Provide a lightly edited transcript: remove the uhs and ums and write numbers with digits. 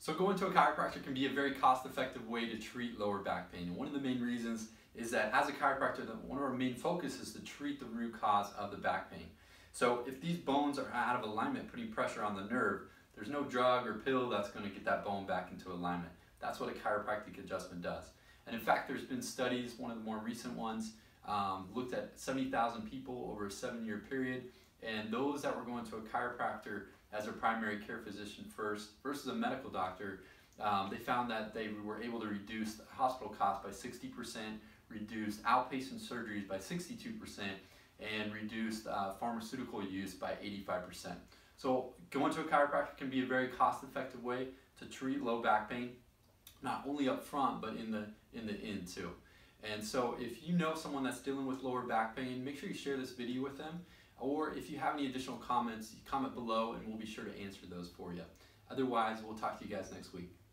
So going to a chiropractor can be a very cost-effective way to treat lower back pain. And one of the main reasons is that as a chiropractor, one of our main focus is to treat the root cause of the back pain. So if these bones are out of alignment, putting pressure on the nerve, there's no drug or pill that's going to get that bone back into alignment. That's what a chiropractic adjustment does. And in fact, there's been studies, one of the more recent ones, looked at 70,000 people over a 7-year period, and those that were going to a chiropractor as their primary care physician first versus a medical doctor, they found that they were able to reduce the hospital costs by 60%, reduce outpatient surgeries by 62%, and reduce pharmaceutical use by 85%. So going to a chiropractor can be a very cost-effective way to treat low back pain, not only up front, but in the end too. And so if you know someone that's dealing with lower back pain, make sure you share this video with them. Or if you have any additional comments, comment below and we'll be sure to answer those for you. Otherwise, we'll talk to you guys next week.